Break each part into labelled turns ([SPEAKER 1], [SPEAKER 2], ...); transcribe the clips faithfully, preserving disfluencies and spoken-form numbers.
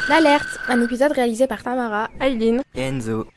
[SPEAKER 1] L'alerte, un épisode réalisé par Tamara, Aileen
[SPEAKER 2] et Enzo.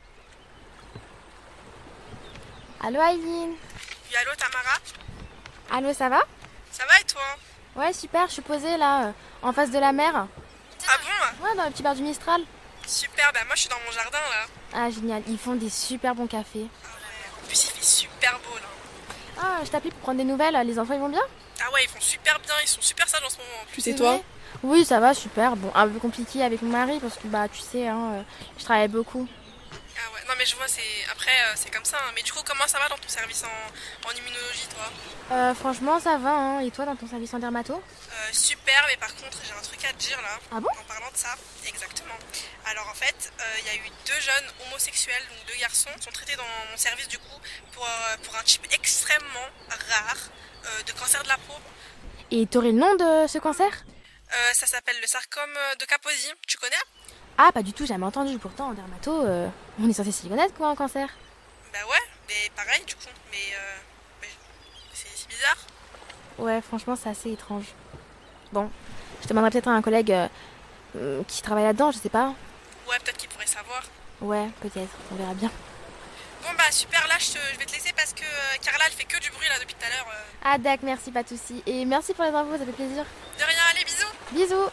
[SPEAKER 1] Allô Aileen.
[SPEAKER 3] Oui, allô Tamara.
[SPEAKER 1] Allô, ça va?
[SPEAKER 3] Ça va et toi?
[SPEAKER 1] Ouais, super, je suis posée là, euh, en face de la mer.
[SPEAKER 3] Ah bon?
[SPEAKER 1] Ouais, dans le petit bar du Mistral.
[SPEAKER 3] Super, bah moi je suis dans mon jardin là.
[SPEAKER 1] Ah, génial, ils font des super bons cafés.
[SPEAKER 3] Ah ouais, en plus il fait super beau là.
[SPEAKER 1] Ah, je t'appelle pour prendre des nouvelles, les enfants ils vont bien?
[SPEAKER 3] Ah ouais, ils font super bien, ils sont super sages en ce moment. En plus,
[SPEAKER 1] C'est
[SPEAKER 3] et toi?
[SPEAKER 1] vrai? Oui, ça va, super. Bon, un peu compliqué avec mon mari parce que bah tu sais, hein, euh, je travaille beaucoup.
[SPEAKER 3] Ah ouais, non mais je vois, c'est après euh, c'est comme ça. Hein. Mais du coup, comment ça va dans ton service en, en immunologie toi?
[SPEAKER 1] Euh, franchement, ça va, hein. Et toi dans ton service en dermato?
[SPEAKER 3] euh, Super, mais par contre j'ai un truc à te dire là.
[SPEAKER 1] Ah bon?
[SPEAKER 3] En parlant de ça, exactement. Alors en fait, il euh, y a eu deux jeunes homosexuels, donc deux garçons, qui sont traités dans mon service du coup pour, euh, pour un type extrêmement rare euh, de cancer de la peau.
[SPEAKER 1] Et t'aurais le nom de ce cancer?
[SPEAKER 3] Euh, ça s'appelle le sarcome de Kaposi, tu connais?
[SPEAKER 1] Ah, pas du tout, jamais entendu. Pourtant, en dermato, euh, on est censé s'y connaître quoi, un cancer.
[SPEAKER 3] Bah ouais, mais pareil du coup, mais, euh, mais c'est, c'est bizarre.
[SPEAKER 1] Ouais, franchement, c'est assez étrange. Bon, je demanderai peut-être à un collègue euh, euh, qui travaille là-dedans, je sais pas.
[SPEAKER 3] Ouais, peut-être qu'il pourrait savoir.
[SPEAKER 1] Ouais, peut-être, on verra bien.
[SPEAKER 3] Bon bah super, là je, te, je vais te laisser parce que euh, Carla elle fait que du bruit là depuis tout à l'heure. Euh.
[SPEAKER 1] Ah d'accord, merci, pas de soucis. Et merci pour les infos, ça fait plaisir.
[SPEAKER 3] De rien, allez bisous.
[SPEAKER 1] Bisous.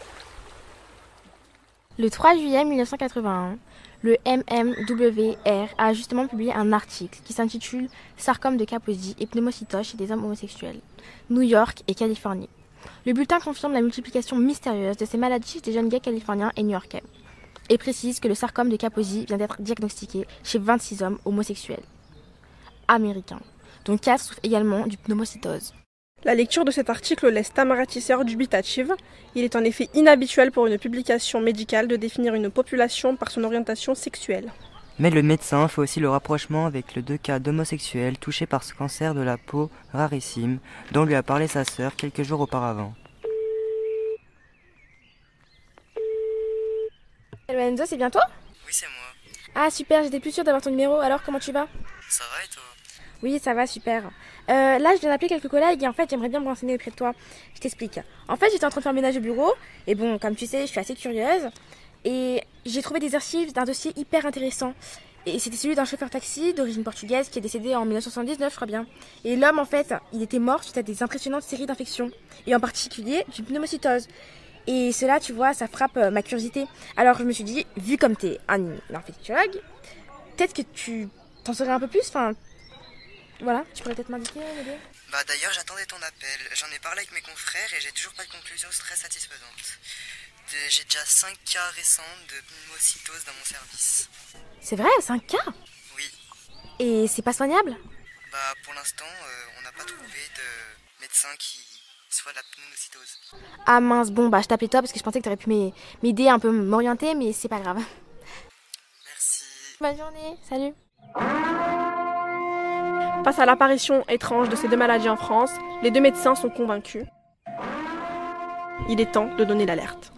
[SPEAKER 1] Le trois juillet mille neuf cent quatre-vingt-un, le M M W R a justement publié un article qui s'intitule « Sarcome de Kaposi et pneumocytose chez des hommes homosexuels, New York et Californie ». Le bulletin confirme la multiplication mystérieuse de ces maladies chez des jeunes gays californiens et new-yorkais et précise que le sarcome de Kaposi vient d'être diagnostiqué chez vingt-six hommes homosexuels américains, dont quatre souffrent également du pneumocytose.
[SPEAKER 4] La lecture de cet article laisse Tamara Tisser dubitative. Il est en effet inhabituel pour une publication médicale de définir une population par son orientation sexuelle.
[SPEAKER 2] Mais le médecin fait aussi le rapprochement avec les deux cas d'homosexuels touchés par ce cancer de la peau rarissime dont lui a parlé sa sœur quelques jours auparavant.
[SPEAKER 1] Hello Enzo, c'est bien toi?
[SPEAKER 2] Oui, c'est moi.
[SPEAKER 1] Ah super, j'étais plus sûre d'avoir ton numéro, alors comment tu vas?
[SPEAKER 2] Ça va et toi?
[SPEAKER 1] Oui, ça va, super. Euh, là, je viens d'appeler quelques collègues et en fait, j'aimerais bien me renseigner auprès de toi. Je t'explique. En fait, j'étais en train de faire le ménage au bureau et bon, comme tu sais, je suis assez curieuse et j'ai trouvé des archives d'un dossier hyper intéressant. Et c'était celui d'un chauffeur taxi d'origine portugaise qui est décédé en mille neuf cent soixante-dix-neuf, je crois bien. Et l'homme, en fait, il était mort suite à des impressionnantes séries d'infections et en particulier d'une pneumocytose. Et cela, tu vois, ça frappe euh, ma curiosité. Alors, je me suis dit, vu comme t'es un infectiologue, peut-être que tu t'en saurais un peu plus, enfin... Voilà, tu pourrais peut-être m'indiquer, m'aider?
[SPEAKER 2] Bah d'ailleurs j'attendais ton appel, j'en ai parlé avec mes confrères et j'ai toujours pas de conclusion très satisfaisante. J'ai déjà cinq cas récents de pneumocytose dans mon service.
[SPEAKER 1] C'est vrai, cinq cas?
[SPEAKER 2] Oui.
[SPEAKER 1] Et c'est pas soignable?
[SPEAKER 2] Bah pour l'instant euh, on n'a pas trouvé de médecin qui soit la pneumocytose.
[SPEAKER 1] Ah mince, bon bah je t'appelais toi parce que je pensais que t'aurais pu m'aider, un peu m'orienter, mais c'est pas grave.
[SPEAKER 2] Merci.
[SPEAKER 1] Bonne journée, salut.
[SPEAKER 4] Face à l'apparition étrange de ces deux maladies en France, les deux médecins sont convaincus. Il est temps de donner l'alerte.